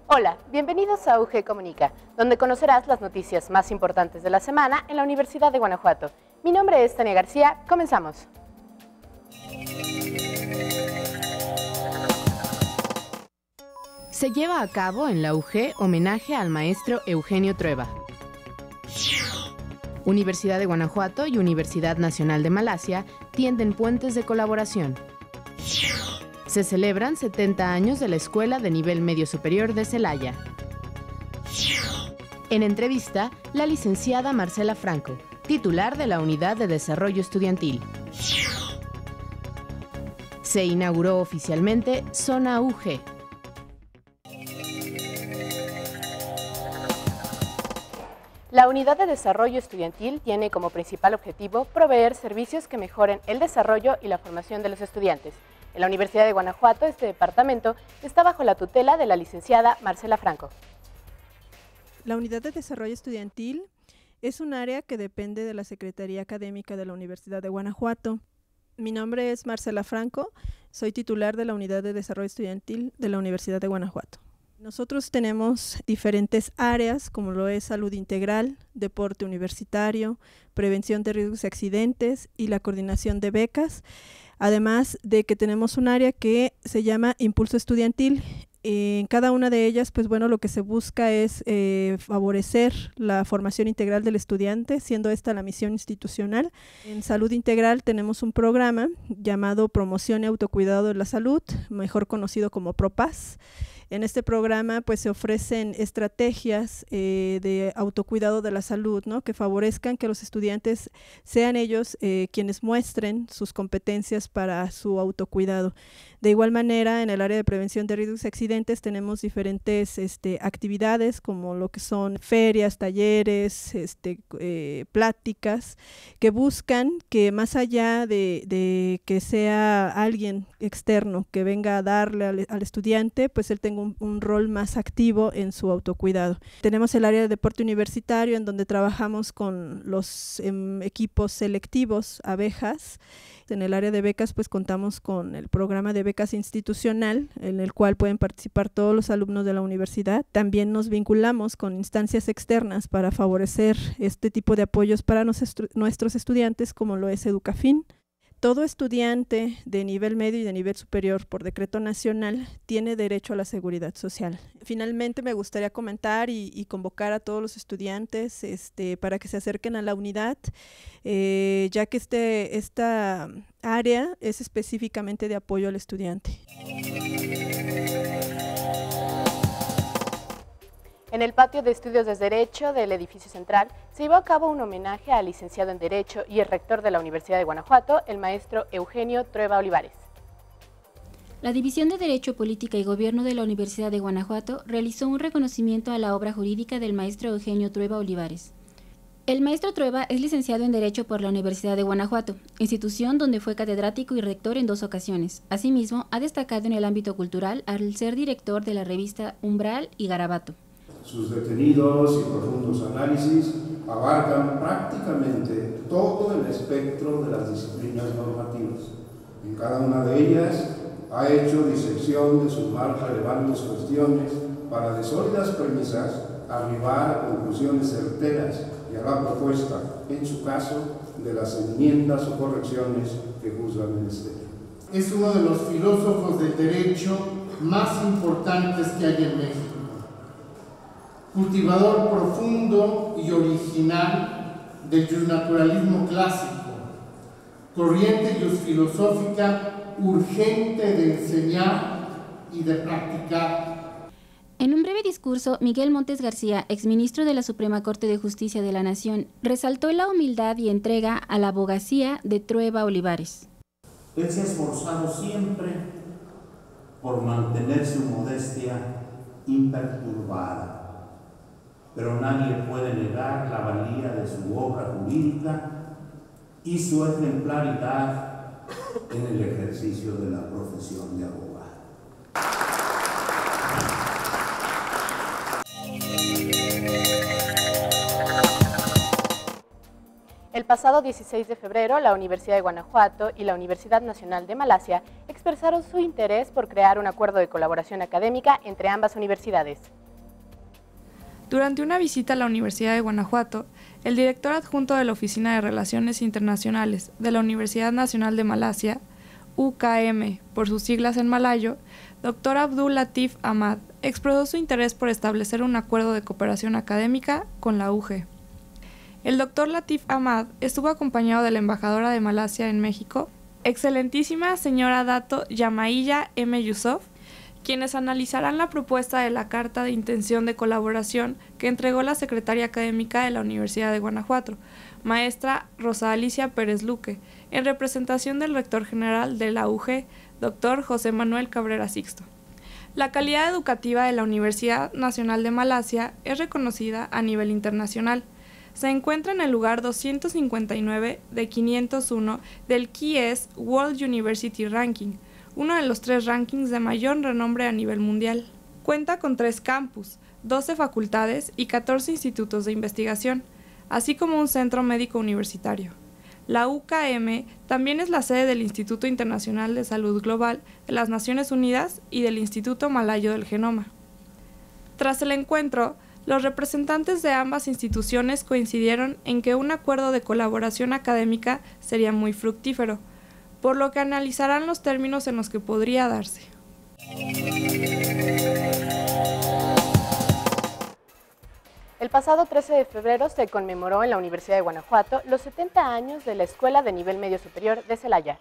Hola, bienvenidos a UG Comunica, donde conocerás las noticias más importantes de la semana en la Universidad de Guanajuato. Mi nombre es Tania García, comenzamos. Se lleva a cabo en la UG homenaje al maestro Eugenio Trueba. Universidad de Guanajuato y Universidad Nacional de Malasia tienden puentes de colaboración. Se celebran 70 años de la Escuela de Nivel Medio Superior de Celaya. En entrevista, la licenciada Marcela Franco, titular de la Unidad de Desarrollo Estudiantil. Se inauguró oficialmente Zona UG. La Unidad de Desarrollo Estudiantil tiene como principal objetivo proveer servicios que mejoren el desarrollo y la formación de los estudiantes. En la Universidad de Guanajuato, este departamento está bajo la tutela de la licenciada Marcela Franco. La Unidad de Desarrollo Estudiantil es un área que depende de la Secretaría Académica de la Universidad de Guanajuato. Mi nombre es Marcela Franco, soy titular de la Unidad de Desarrollo Estudiantil de la Universidad de Guanajuato. Nosotros tenemos diferentes áreas, como lo es salud integral, deporte universitario, prevención de riesgos y accidentes y la coordinación de becas, además de que tenemos un área que se llama Impulso Estudiantil. En cada una de ellas, pues bueno, lo que se busca es favorecer la formación integral del estudiante, siendo esta la misión institucional. En salud integral tenemos un programa llamado Promoción y Autocuidado de la Salud, mejor conocido como PROPAS. En este programa pues se ofrecen estrategias de autocuidado de la salud, ¿no?, que favorezcan que los estudiantes sean ellos quienes muestren sus competencias para su autocuidado. De igual manera, en el área de prevención de riesgos y accidentes tenemos diferentes actividades como lo que son ferias, talleres, pláticas, que buscan que más allá de que sea alguien externo que venga a darle al estudiante, pues él tenga un rol más activo en su autocuidado. Tenemos el área de deporte universitario, en donde trabajamos con los equipos selectivos, abejas. En el área de becas pues contamos con el programa de becas institucional, en el cual pueden participar todos los alumnos de la universidad. También nos vinculamos con instancias externas para favorecer este tipo de apoyos para nuestros estudiantes, como lo es Educafin. Todo estudiante de nivel medio y de nivel superior por decreto nacional tiene derecho a la seguridad social. Finalmente me gustaría comentar y convocar a todos los estudiantes para que se acerquen a la unidad, ya que esta área es específicamente de apoyo al estudiante. En el patio de estudios de Derecho del edificio central se llevó a cabo un homenaje al licenciado en Derecho y el rector de la Universidad de Guanajuato, el maestro Eugenio Trueba Olivares. La División de Derecho, Política y Gobierno de la Universidad de Guanajuato realizó un reconocimiento a la obra jurídica del maestro Eugenio Trueba Olivares. El maestro Trueba es licenciado en Derecho por la Universidad de Guanajuato, institución donde fue catedrático y rector en 2 ocasiones. Asimismo, ha destacado en el ámbito cultural al ser director de la revista Umbral y Garabato. Sus detenidos y profundos análisis abarcan prácticamente todo el espectro de las disciplinas normativas. En cada una de ellas ha hecho disección de sus más relevantes cuestiones para de sólidas premisas arribar a conclusiones certeras y a la propuesta, en su caso, de las enmiendas o correcciones que juzga el Ministerio. Es uno de los filósofos del derecho más importantes que hay en México. Cultivador profundo y original del justnaturalismo clásico, corriente filosófica urgente de enseñar y de practicar. En un breve discurso, Miguel Montes García, exministro de la Suprema Corte de Justicia de la Nación, resaltó la humildad y entrega a la abogacía de Trueba Olivares. Él se ha esforzado siempre por mantener su modestia imperturbada, pero nadie puede negar la valía de su obra jurídica y su ejemplaridad en el ejercicio de la profesión de abogado. El pasado 16 de febrero, la Universidad de Guanajuato y la Universidad Nacional de Malasia expresaron su interés por crear un acuerdo de colaboración académica entre ambas universidades. Durante una visita a la Universidad de Guanajuato, el director adjunto de la Oficina de Relaciones Internacionales de la Universidad Nacional de Malasia, UKM por sus siglas en malayo, Dr. Abdul Latif Ahmad, expresó su interés por establecer un acuerdo de cooperación académica con la UG. El Dr. Latif Ahmad estuvo acompañado de la embajadora de Malasia en México, excelentísima señora Dato Yamaiya M. Yusuf, quienes analizarán la propuesta de la Carta de Intención de Colaboración que entregó la secretaria académica de la Universidad de Guanajuato, maestra Rosa Alicia Pérez Luque, en representación del rector general de la UG, Dr. José Manuel Cabrera Sixto. La calidad educativa de la Universidad Nacional de Malasia es reconocida a nivel internacional. Se encuentra en el lugar 259 de 501 del QS World University Ranking, uno de los 3 rankings de mayor renombre a nivel mundial. Cuenta con 3 campus, 12 facultades y 14 institutos de investigación, así como un centro médico universitario. La UKM también es la sede del Instituto Internacional de Salud Global de las Naciones Unidas y del Instituto Malayo del Genoma. Tras el encuentro, los representantes de ambas instituciones coincidieron en que un acuerdo de colaboración académica sería muy fructífero, por lo que analizarán los términos en los que podría darse. El pasado 13 de febrero se conmemoró en la Universidad de Guanajuato los 70 años de la Escuela de Nivel Medio Superior de Celaya.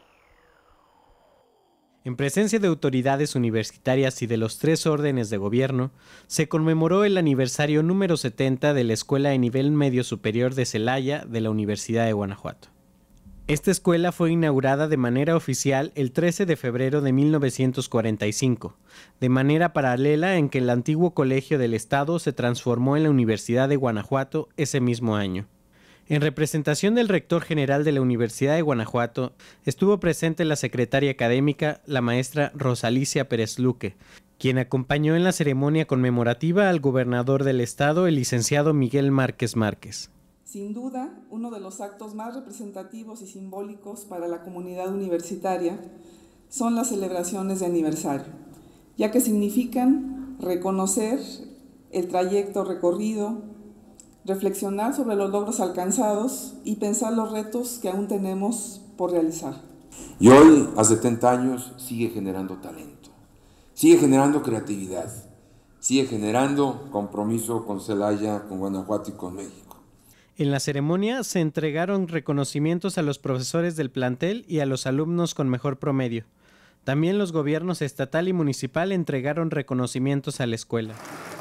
En presencia de autoridades universitarias y de los 3 órdenes de gobierno, se conmemoró el aniversario número 70 de la Escuela de Nivel Medio Superior de Celaya de la Universidad de Guanajuato. Esta escuela fue inaugurada de manera oficial el 13 de febrero de 1945, de manera paralela en que el antiguo Colegio del Estado se transformó en la Universidad de Guanajuato ese mismo año. En representación del rector general de la Universidad de Guanajuato, estuvo presente la secretaria académica, la maestra Rosa Alicia Pérez Luque, quien acompañó en la ceremonia conmemorativa al gobernador del estado, el licenciado Miguel Márquez Márquez. Sin duda, uno de los actos más representativos y simbólicos para la comunidad universitaria son las celebraciones de aniversario, ya que significan reconocer el trayecto recorrido, reflexionar sobre los logros alcanzados y pensar los retos que aún tenemos por realizar. Y hoy, a 70 años, sigue generando talento, sigue generando creatividad, sigue generando compromiso con Celaya, con Guanajuato y con México. En la ceremonia se entregaron reconocimientos a los profesores del plantel y a los alumnos con mejor promedio. También los gobiernos estatal y municipal entregaron reconocimientos a la escuela.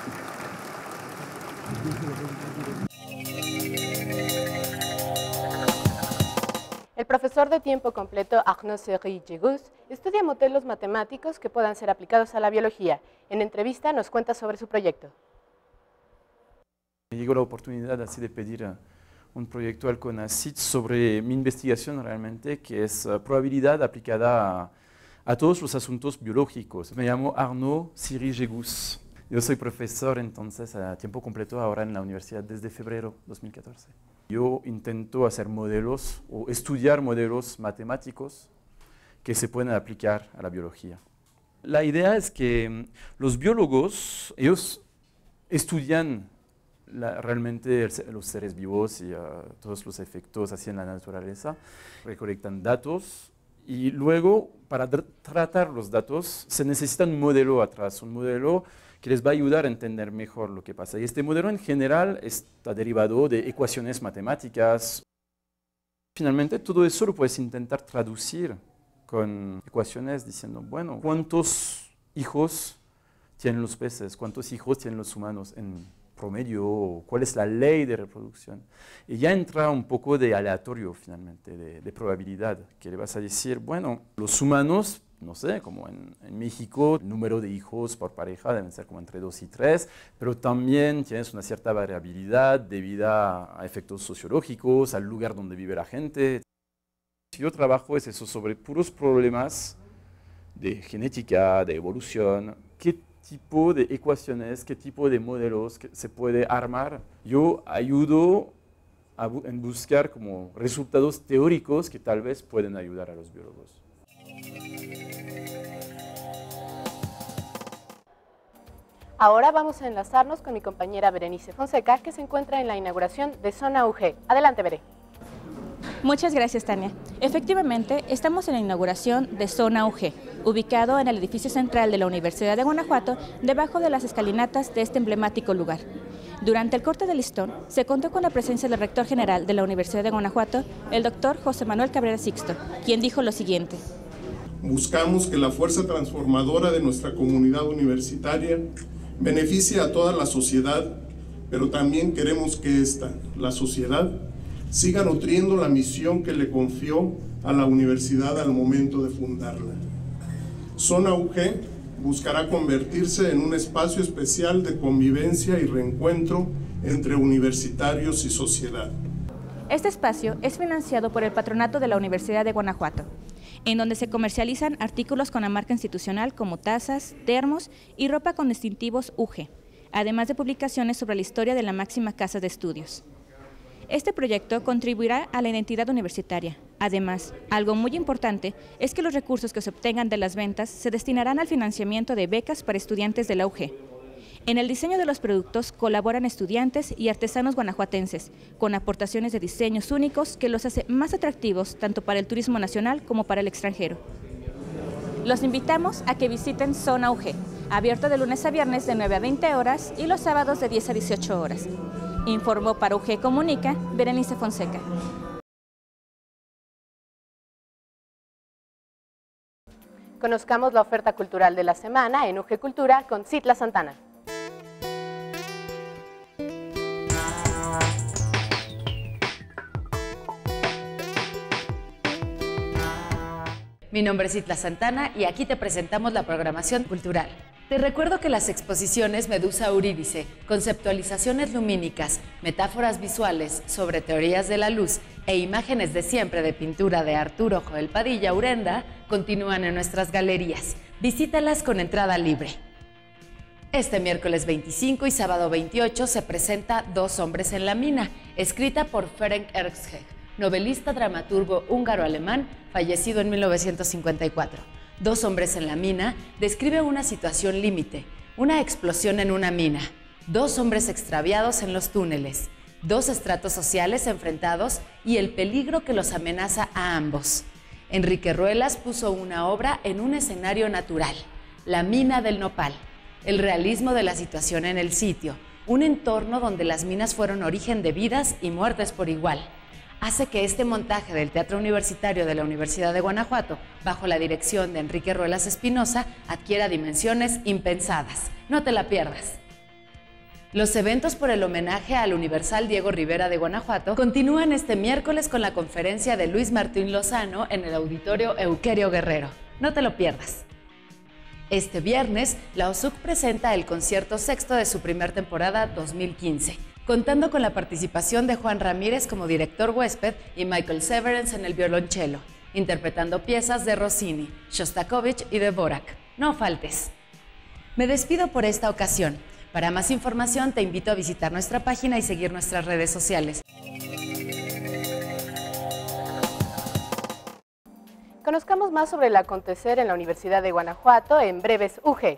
El profesor de tiempo completo Arnaud Seri-Jegus estudia modelos matemáticos que puedan ser aplicados a la biología. En entrevista nos cuenta sobre su proyecto. Me llegó la oportunidad así de pedir un proyecto al CONACYT sobre mi investigación realmente, que es probabilidad aplicada a todos los asuntos biológicos. Me llamo Arnaud Seri-Jegus. Yo soy profesor entonces a tiempo completo ahora en la universidad desde febrero 2014. Yo intento hacer modelos o estudiar modelos matemáticos que se pueden aplicar a la biología. La idea es que los biólogos, ellos estudian realmente los seres vivos y todos los efectos así en la naturaleza, recolectan datos y luego para tratar los datos se necesita un modelo atrás, un modelo que les va a ayudar a entender mejor lo que pasa. Y este modelo en general está derivado de ecuaciones matemáticas. Finalmente todo eso lo puedes intentar traducir con ecuaciones diciendo, bueno, ¿cuántos hijos tienen los peces? ¿Cuántos hijos tienen los humanos en promedio? ¿Cuál es la ley de reproducción? Y ya entra un poco de aleatorio finalmente, de probabilidad, que le vas a decir, bueno, los humanos, no sé, como en México, el número de hijos por pareja deben ser como entre 2 y 3, pero también tienes una cierta variabilidad debido a efectos sociológicos, al lugar donde vive la gente. Si yo trabajo es eso, sobre puros problemas de genética, de evolución, qué tipo de ecuaciones, qué tipo de modelos que se puede armar. Yo ayudo en buscar como resultados teóricos que tal vez pueden ayudar a los biólogos. Ahora vamos a enlazarnos con mi compañera Berenice Fonseca, que se encuentra en la inauguración de Zona UG. Adelante, Bere. Muchas gracias, Tania. Efectivamente, estamos en la inauguración de Zona UG, ubicado en el edificio central de la Universidad de Guanajuato, debajo de las escalinatas de este emblemático lugar. Durante el corte de listón, se contó con la presencia del rector general de la Universidad de Guanajuato, el doctor José Manuel Cabrera Sixto, quien dijo lo siguiente. Buscamos que la fuerza transformadora de nuestra comunidad universitaria beneficie a toda la sociedad, pero también queremos que esta, la sociedad, siga nutriendo la misión que le confió a la universidad al momento de fundarla. Zona UG buscará convertirse en un espacio especial de convivencia y reencuentro entre universitarios y sociedad. Este espacio es financiado por el Patronato de la Universidad de Guanajuato, en donde se comercializan artículos con la marca institucional como tazas, termos y ropa con distintivos UG, además de publicaciones sobre la historia de la máxima casa de estudios. Este proyecto contribuirá a la identidad universitaria. Además, algo muy importante es que los recursos que se obtengan de las ventas se destinarán al financiamiento de becas para estudiantes de la UG. En el diseño de los productos colaboran estudiantes y artesanos guanajuatenses, con aportaciones de diseños únicos que los hace más atractivos tanto para el turismo nacional como para el extranjero. Los invitamos a que visiten Zona UG, abierto de lunes a viernes de 9 a 20 horas y los sábados de 10 a 18 horas. Informó para UG Comunica, Berenice Fonseca. Conozcamos la oferta cultural de la semana en UG Cultura con Citla Santana. Mi nombre es Citla Santana y aquí te presentamos la programación cultural. Te recuerdo que las exposiciones Medusa Eurídice, conceptualizaciones lumínicas, metáforas visuales sobre teorías de la luz e imágenes de siempre de pintura de Arturo Joel Padilla Urenda continúan en nuestras galerías. Visítalas con entrada libre. Este miércoles 25 y sábado 28 se presenta Dos hombres en la mina, escrita por Ferenc Erczeg, novelista dramaturgo húngaro-alemán, fallecido en 1954. Dos hombres en la mina describe una situación límite, una explosión en una mina, dos hombres extraviados en los túneles, dos estratos sociales enfrentados y el peligro que los amenaza a ambos. Enrique Ruelas puso una obra en un escenario natural, la mina del Nopal, el realismo de la situación en el sitio, un entorno donde las minas fueron origen de vidas y muertes por igual. Hace que este montaje del Teatro Universitario de la Universidad de Guanajuato, bajo la dirección de Enrique Ruelas Espinosa, adquiera dimensiones impensadas. No te la pierdas. Los eventos por el homenaje al Universal Diego Rivera de Guanajuato continúan este miércoles con la conferencia de Luis Martín Lozano en el Auditorio Euquerio Guerrero. No te lo pierdas. Este viernes, la OSUC presenta el concierto sexto de su primer temporada 2015. Contando con la participación de Juan Ramírez como director huésped y Michael Severance en el violonchelo, interpretando piezas de Rossini, Shostakovich y Dvorak. No faltes. Me despido por esta ocasión. Para más información te invito a visitar nuestra página y seguir nuestras redes sociales. Conozcamos más sobre el acontecer en la Universidad de Guanajuato en breves UG.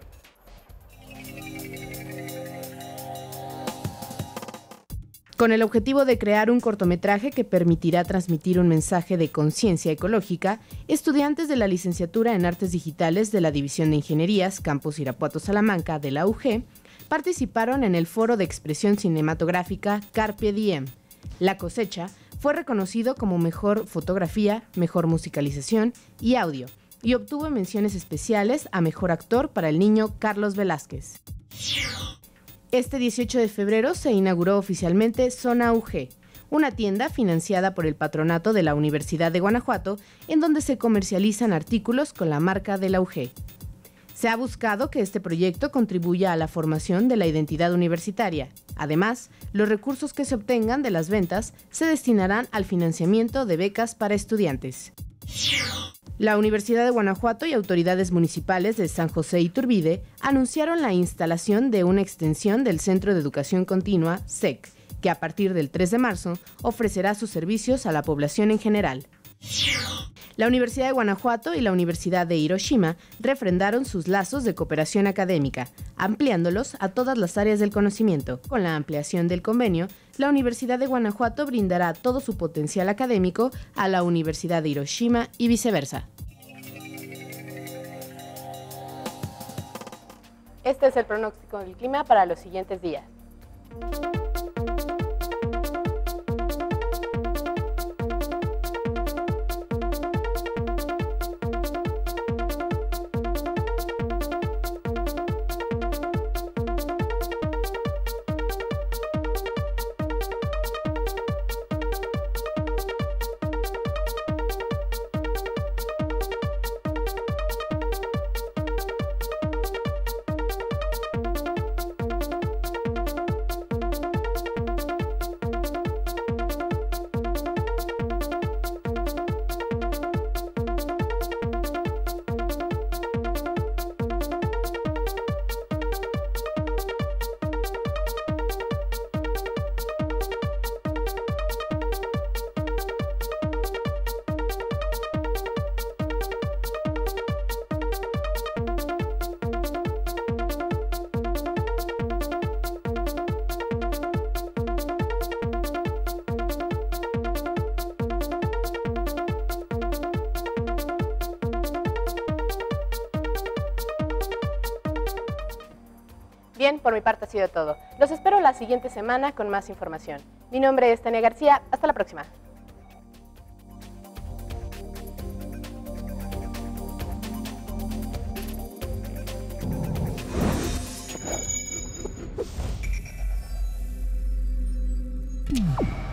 Con el objetivo de crear un cortometraje que permitirá transmitir un mensaje de conciencia ecológica, estudiantes de la licenciatura en Artes Digitales de la División de Ingenierías, Campus Irapuato Salamanca de la UG, participaron en el Foro de Expresión Cinematográfica Carpe Diem. La Cosecha fue reconocido como Mejor Fotografía, Mejor Musicalización y Audio, y obtuvo menciones especiales a Mejor Actor para el niño Carlos Velázquez. Este 18 de febrero se inauguró oficialmente Zona UG, una tienda financiada por el Patronato de la Universidad de Guanajuato, en donde se comercializan artículos con la marca de la UG. Se ha buscado que este proyecto contribuya a la formación de la identidad universitaria. Además, los recursos que se obtengan de las ventas se destinarán al financiamiento de becas para estudiantes. La Universidad de Guanajuato y autoridades municipales de San José Iturbide anunciaron la instalación de una extensión del Centro de Educación Continua, CEC, que a partir del 3 de marzo ofrecerá sus servicios a la población en general. La Universidad de Guanajuato y la Universidad de Hiroshima refrendaron sus lazos de cooperación académica, ampliándolos a todas las áreas del conocimiento. Con la ampliación del convenio, la Universidad de Guanajuato brindará todo su potencial académico a la Universidad de Hiroshima y viceversa. Este es el pronóstico del clima para los siguientes días. Bien, por mi parte ha sido todo. Los espero la siguiente semana con más información. Mi nombre es Tania García. Hasta la próxima. Mm.